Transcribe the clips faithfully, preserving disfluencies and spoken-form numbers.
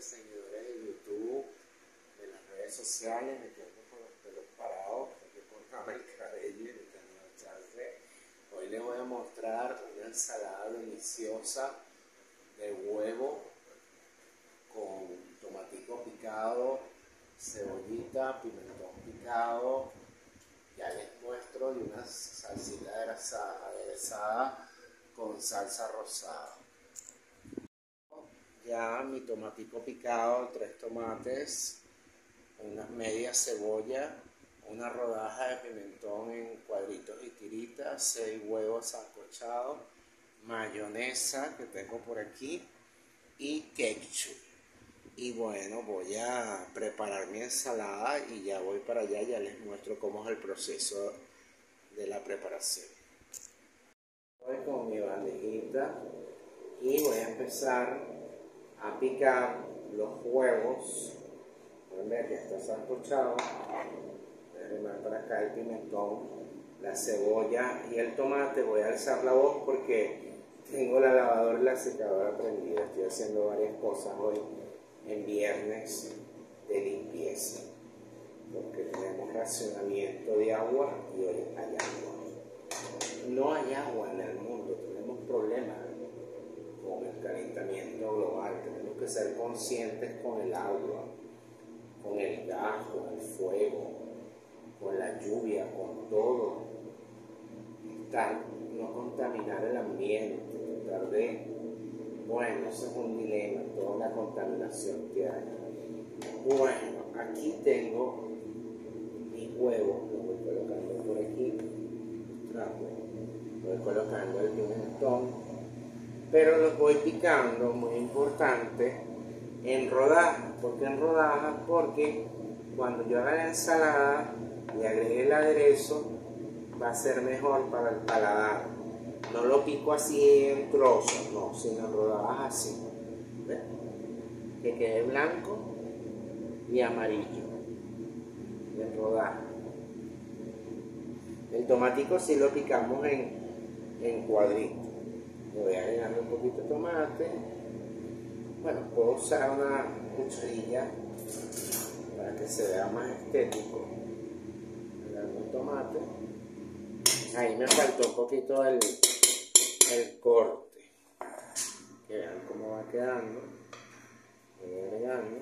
seguidores de YouTube, de las redes sociales, me quedo con los pelos parados, porque cortaba el cabello y no tenía chance. Hoy les voy a mostrar una ensalada deliciosa de huevo con tomatico picado, cebollita, pimentón picado. Ya les muestro y una salsita aderezada con salsa rosada. Ya mi tomatico picado, tres tomates, una media cebolla, una rodaja de pimentón en cuadritos y tiritas, seis huevos sancochados, mayonesa que tengo por aquí y ketchup. Y bueno, voy a preparar mi ensalada y ya voy para allá, ya les muestro cómo es el proceso de la preparación. Voy con mi bandejita y voy a empezar a picar los huevos. Pueden ver que está sancochado. Voy a arrimar para acá el pimentón, la cebolla y el tomate. Voy a alzar la voz porque tengo la lavadora y la secadora prendida. Estoy haciendo varias cosas hoy en viernes de limpieza, porque tenemos racionamiento de agua y hoy hay agua. No hay agua en el mundo, tenemos problemas con el calentamiento global. Tenemos que ser conscientes con el agua, con el gas, con el fuego, con la lluvia, con todo. Estar, no contaminar el ambiente, tratar de, bueno, eso es un dilema, toda la contaminación que hay. Bueno, aquí tengo mis huevos, los voy colocando por aquí, voy colocando el pimentón, pero los voy picando, muy importante, en rodajas. ¿Por qué en rodajas? Porque cuando yo haga la ensalada y agregue el aderezo, va a ser mejor para el paladar. No lo pico así en trozos, no, sino en rodajas así. ¿Ven? Que quede blanco y amarillo, en rodajas. El tomatico sí lo picamos en, en cuadritos. Le voy agregando un poquito de tomate. Bueno, puedo usar una cucharilla para que se vea más estético. Agregando el tomate. Ahí me faltó un poquito el, el corte. Que vean cómo va quedando. Voy agregando.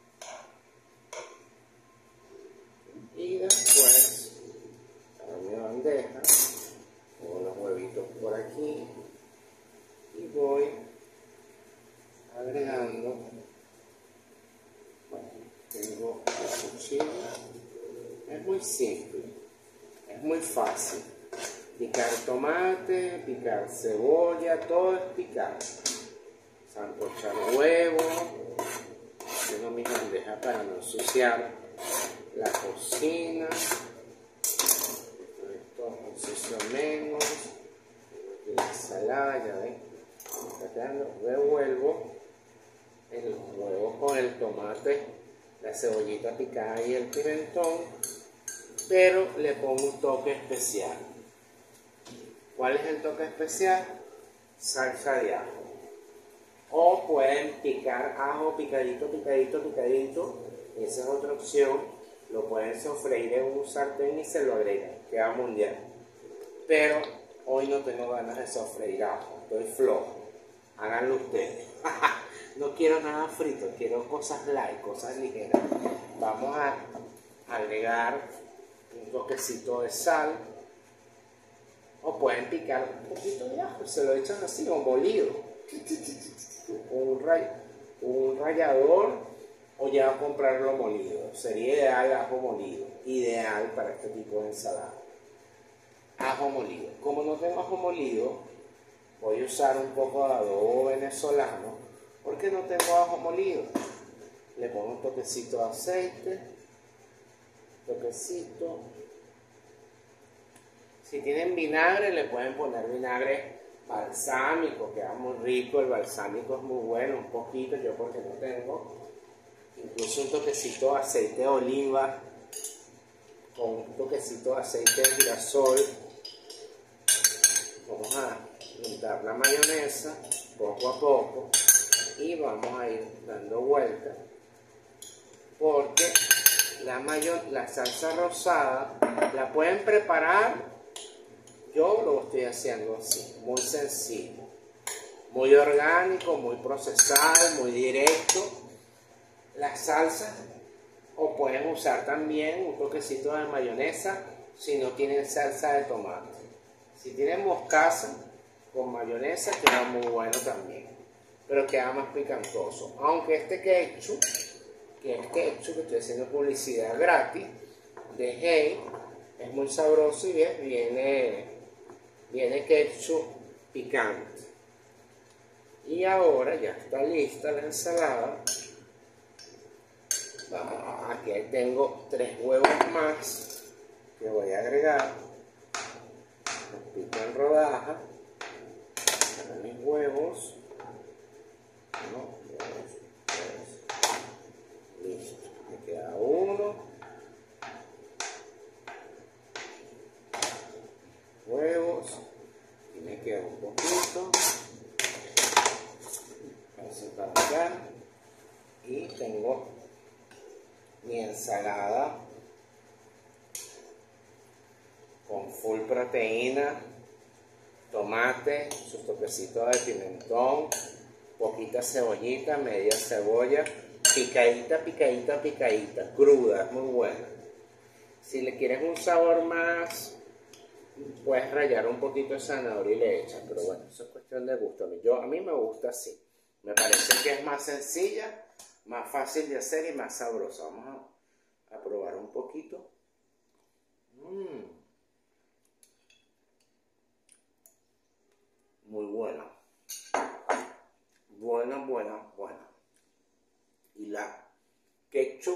Y después, para mi bandeja, pongo los huevitos por aquí. Y voy agregando, bueno, tengo la cuchilla. Es muy simple, es muy fácil. Picar tomate, picar cebolla, todo es picar. Sancochar huevo. Tengo mi bandeja para no ensuciar la cocina. Esto ensucio menos. Y la ensalada, ya ven. Está quedando. Revuelvo el huevo con el tomate, la cebollita picada y el pimentón, pero le pongo un toque especial. ¿Cuál es el toque especial? Salsa de ajo. O pueden picar ajo picadito, picadito, picadito. Esa es otra opción. Lo pueden sofreír en un sartén y se lo agregan. Queda mundial. Pero hoy no tengo ganas de sofreír ajo. Estoy flojo. Háganlo ustedes. No quiero nada frito. Quiero cosas light, cosas ligeras. Vamos a agregar un toquecito de sal. O pueden picar un poquito de ajo. Se lo echan así o molido. Un, ray, un rallador o ya comprarlo molido. Sería ideal ajo molido. Ideal para este tipo de ensalada. Ajo molido. Como no tengo ajo molido, voy a usar un poco de adobo venezolano. Porque no tengo ajo molido. Le pongo un toquecito de aceite. Toquecito. Si tienen vinagre, le pueden poner vinagre balsámico, queda muy rico. El balsámico es muy bueno, un poquito, yo porque no tengo. Incluso un toquecito de aceite de oliva, con un toquecito de aceite de girasol. Vamos a untar la mayonesa poco a poco. y vamos a ir dando vueltas porque la, mayor, la salsa rosada la pueden preparar. Yo lo estoy haciendo así, muy sencillo, muy orgánico, muy procesado, muy directo. Las salsas, o pueden usar también un toquecito de mayonesa si no tienen salsa de tomate. Si tienen mostaza con mayonesa queda muy bueno también, pero queda más picantoso. Aunque este ketchup, que es ketchup, que estoy haciendo publicidad gratis, de Hey, es muy sabroso y es, viene, viene ketchup picante. Y ahora ya está lista la ensalada. Vamos, aquí tengo tres huevos más que voy a agregar. Los pico en rodajas. Mis huevos. Uno, dos, tres. Listo. Me queda uno. Huevos. Y me queda un poquito. Paso para acá. Y tengo mi ensalada con full proteína, tomate, sus toquecitos de pimentón, poquita cebollita, media cebolla, picadita, picadita, picadita, cruda, muy buena. Si le quieres un sabor más, puedes rallar un poquito de zanahoria y le echas, pero bueno, eso es cuestión de gusto. Yo, a mí me gusta así, me parece que es más sencilla, más fácil de hacer y más sabrosa. Vamos a, a probar un poquito. Mm. Muy buena. Buena, buena, buena. Y la ketchup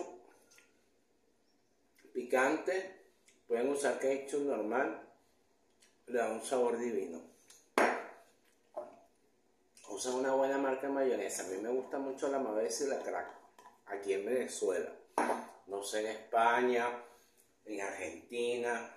picante, pueden usar ketchup normal, le da un sabor divino. Usa una buena marca de mayonesa. A mí me gusta mucho la Mavesa y la Crack, aquí en Venezuela. No sé en España, en Argentina,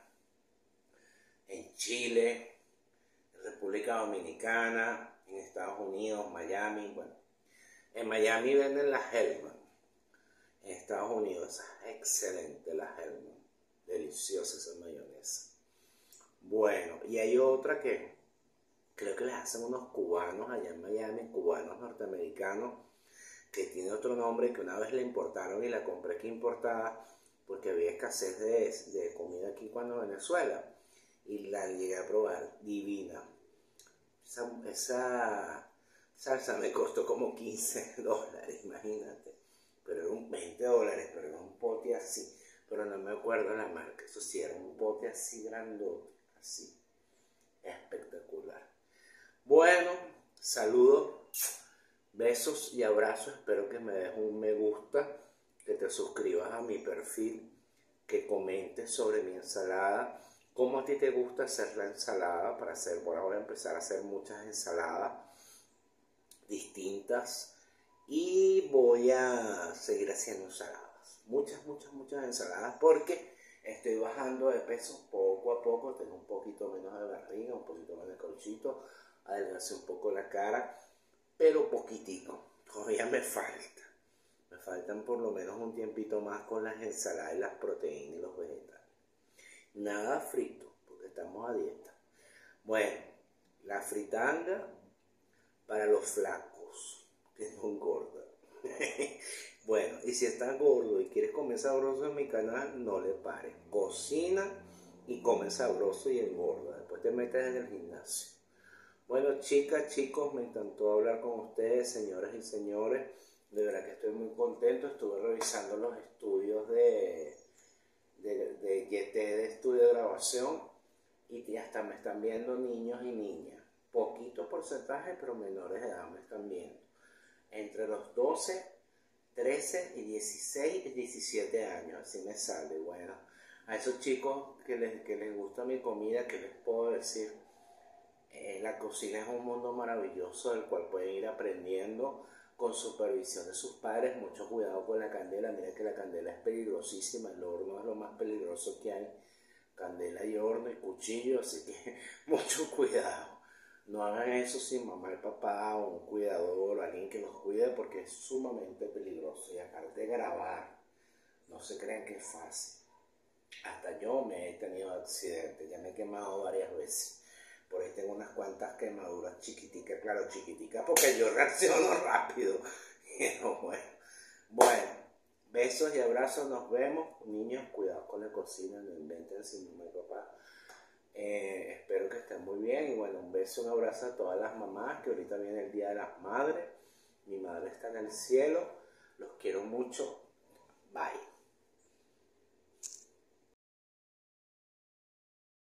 en Chile, en República Dominicana, en Estados Unidos, Miami. Bueno, en Miami venden la Hellmann's. En Estados Unidos es excelente la Hellmann's. Deliciosa esa mayonesa. Bueno, y hay otra que creo que les hacen unos cubanos allá en Miami, cubanos norteamericanos, que tiene otro nombre, que una vez la importaron y la compré aquí importada porque había escasez de, de comida aquí cuando en Venezuela, y la llegué a probar, divina. Esa, esa salsa me costó como quince dólares, imagínate, pero era un veinte dólares, pero era un pote así, pero no me acuerdo la marca, eso sí, era un pote así grandote, así, espectacular. Bueno, saludos, besos y abrazos. Espero que me dejes un me gusta, que te suscribas a mi perfil, que comentes sobre mi ensalada, cómo a ti te gusta hacer la ensalada. Para hacer, bueno, voy a empezar a hacer muchas ensaladas distintas y voy a seguir haciendo ensaladas, muchas, muchas, muchas ensaladas, porque estoy bajando de peso poco a poco. Tengo un poquito menos de barriga, un poquito más de colchito, adelgacé un poco la cara, pero poquitico, todavía me falta. Me faltan por lo menos un tiempito más con las ensaladas y las proteínas y los vegetales. Nada frito, porque estamos a dieta. Bueno, la fritanga para los flacos, que no engorda. Bueno, y si estás gordo y quieres comer sabroso en mi canal, no le pares. Cocina y come sabroso y engorda. Después te metes en el gimnasio. Bueno, chicas, chicos, me encantó hablar con ustedes, señoras y señores. De verdad que estoy muy contento. Estuve revisando los estudios de, de, de Y T, de estudio de grabación, y hasta me están viendo niños y niñas. Poquito porcentaje, pero menores de edad me están viendo. Entre los doce, trece y dieciséis y diecisiete años, así me sale. Bueno, a esos chicos que les, que les gusta mi comida, ¿qué les puedo decir? Eh, la cocina es un mundo maravilloso del cual pueden ir aprendiendo con supervisión de sus padres. Mucho cuidado con la candela. Miren que la candela es peligrosísima, el horno es lo más peligroso que hay. Candela y horno y cuchillo, así que mucho cuidado. No hagan eso sin mamá y papá o un cuidador o alguien que los cuide porque es sumamente peligroso. Y aparte de grabar, no se crean que es fácil. Hasta yo me he tenido accidentes, ya me he quemado varias veces. Por ahí tengo unas cuantas quemaduras chiquiticas, claro, chiquiticas, porque yo reacciono rápido. Pero bueno, bueno, besos y abrazos, nos vemos. Niños, cuidado con la cocina, no inventen sin mamá y papá. Eh, espero que estén muy bien y bueno, un beso, un abrazo a todas las mamás, que ahorita viene el Día de las Madres. Mi madre está en el cielo, los quiero mucho, bye.